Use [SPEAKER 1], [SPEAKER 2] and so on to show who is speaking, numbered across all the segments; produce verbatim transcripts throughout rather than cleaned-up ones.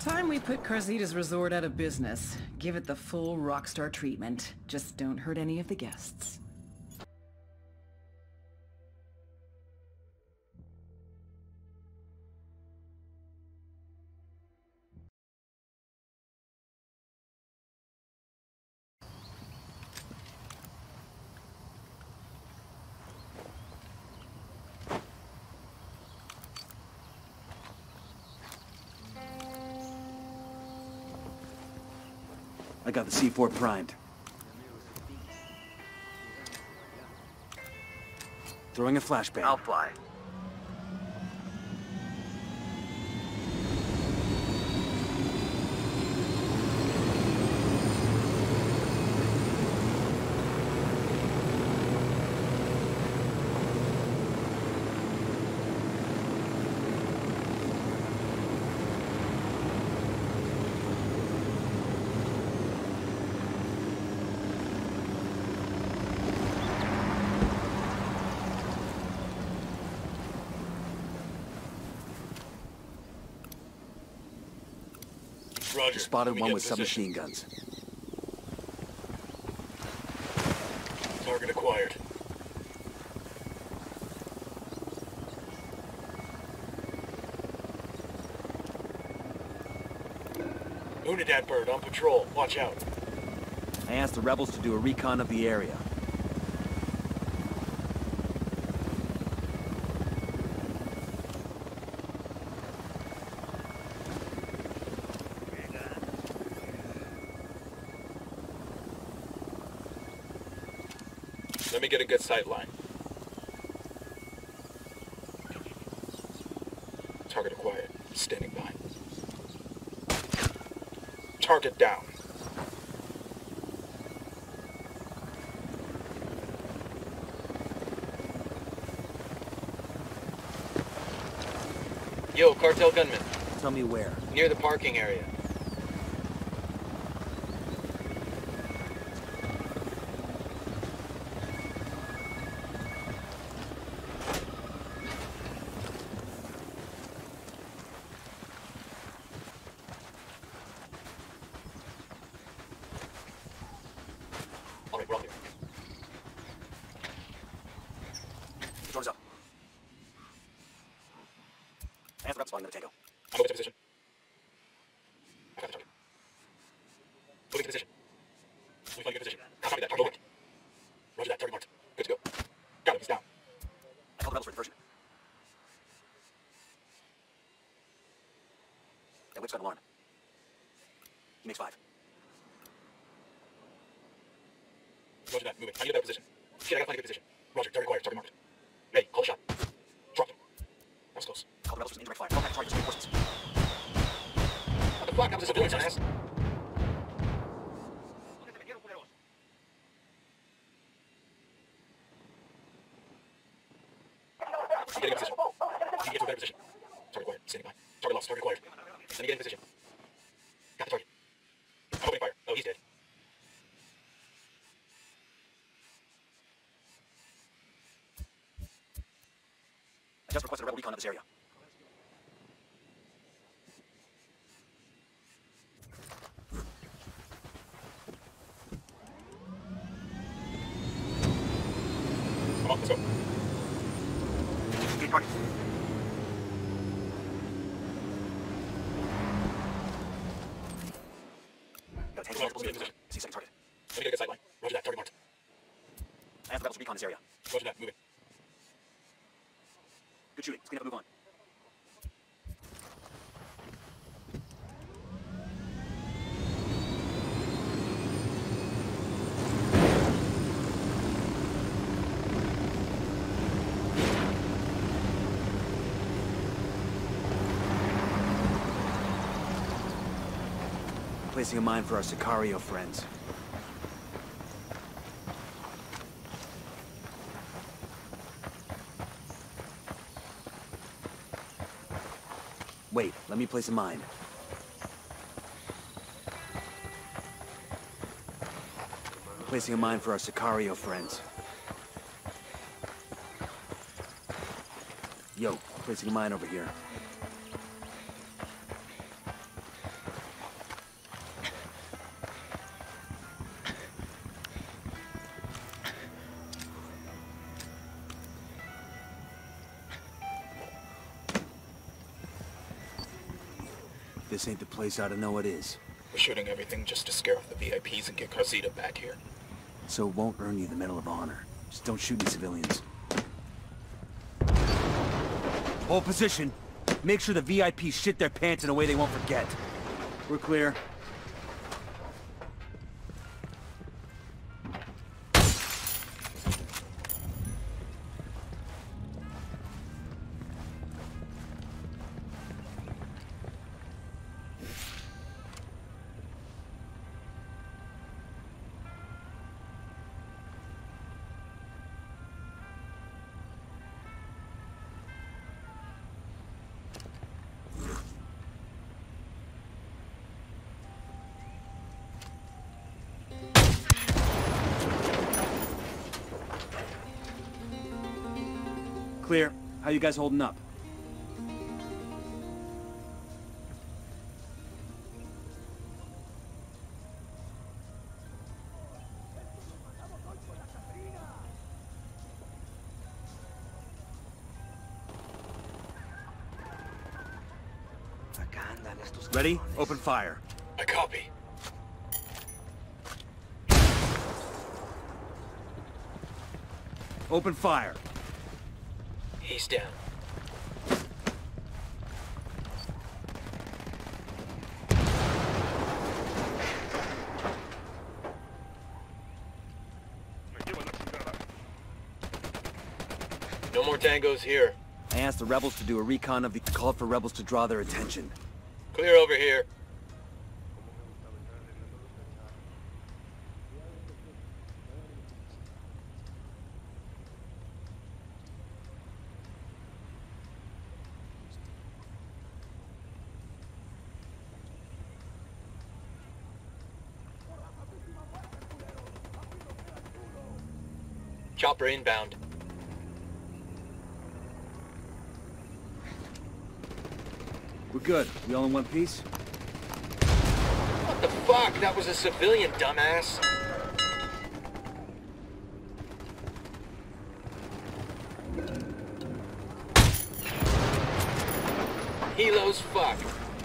[SPEAKER 1] Time we put Carzita's resort out of business. Give it the full rockstar treatment. Just don't hurt any of the guests.
[SPEAKER 2] I got the C four primed. Throwing a flashbang.
[SPEAKER 3] I'll fly.
[SPEAKER 4] Roger.
[SPEAKER 2] Spotted one with submachine guns.
[SPEAKER 4] Target acquired. Unidad bird on patrol. Watch out.
[SPEAKER 2] I asked the rebels to do a recon of the area.
[SPEAKER 4] Let me get a good sight line. Target acquired. Standing by. Target down.
[SPEAKER 3] Yo, cartel gunman.
[SPEAKER 2] Tell me where.
[SPEAKER 3] Near the parking area.
[SPEAKER 4] Alright, we're all here.
[SPEAKER 2] Drone's up. I asked the rebels flying to the tango.
[SPEAKER 4] I'm moving to position. I got the target. Moving to position. Moving to good position. Copy that. Target marked. Roger that. Target marked. Good to go. Got him. He's down.
[SPEAKER 2] I called the rebels for diversion. That whip's got an alarm. He makes five.
[SPEAKER 4] Roger that. Moving. I need a better position. Shit, I gotta find a good position. Roger. Target acquired. Target marked. Ready. Call a shot. Drop him. That was close.
[SPEAKER 2] Call the rebels for some indirect fire. Contact targets, reinforcements.
[SPEAKER 4] What the fuck? That was a civilian's ass. I'm getting a position. Need to get to a better position. Target acquired. Standing by. Target lost. Target acquired. Let me get in position. Got the target. I'm opening fire. Oh, he's dead.
[SPEAKER 2] I just requested a rebel recon of this area.
[SPEAKER 4] Come on, let's go.
[SPEAKER 3] Get target.
[SPEAKER 2] Got a tank
[SPEAKER 4] Come on,
[SPEAKER 2] multiple
[SPEAKER 4] let's get in position.
[SPEAKER 2] See second target.
[SPEAKER 4] Let me get a good sight line. Roger that. Target marked.
[SPEAKER 2] I asked the rebels to recon this area.
[SPEAKER 4] Roger that. Moving.
[SPEAKER 2] Good shooting. Let's clean up and move on. Placing a mine for our Sicario friends. Wait, let me place a mine. Placing a mine for our Sicario friends. Yo, placing a mine over here. this ain't the place, I don't know what is.
[SPEAKER 4] We're shooting everything just to scare off the V I Ps and get Carzita back here.
[SPEAKER 2] So it won't earn you the Medal of Honor. Just don't shoot any civilians. Hold position. Make sure the V I Ps shit their pants in a way they won't forget. We're clear. Clear. How you guys holding up? Ready? Open fire.
[SPEAKER 4] I copy.
[SPEAKER 2] Open fire.
[SPEAKER 3] He's down. No more tangos here.
[SPEAKER 2] I asked the rebels to do a recon of the... called for rebels to draw their attention.
[SPEAKER 3] Clear over here. Chopper inbound.
[SPEAKER 2] We're good. We all in one piece?
[SPEAKER 3] What the fuck? That was a civilian, dumbass. Helo's fuck.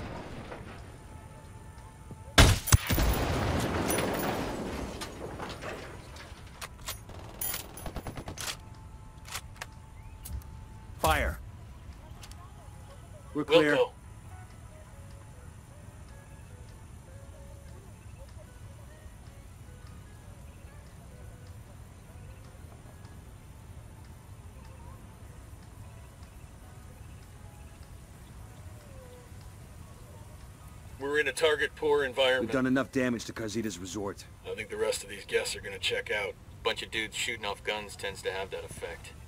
[SPEAKER 2] Fire. We're clear.
[SPEAKER 3] Wilco.
[SPEAKER 4] We're in a target-poor environment.
[SPEAKER 2] We've done enough damage to Carzita's resort.
[SPEAKER 4] I think the rest of these guests are gonna check out.
[SPEAKER 3] Bunch of dudes shooting off guns tends to have that effect.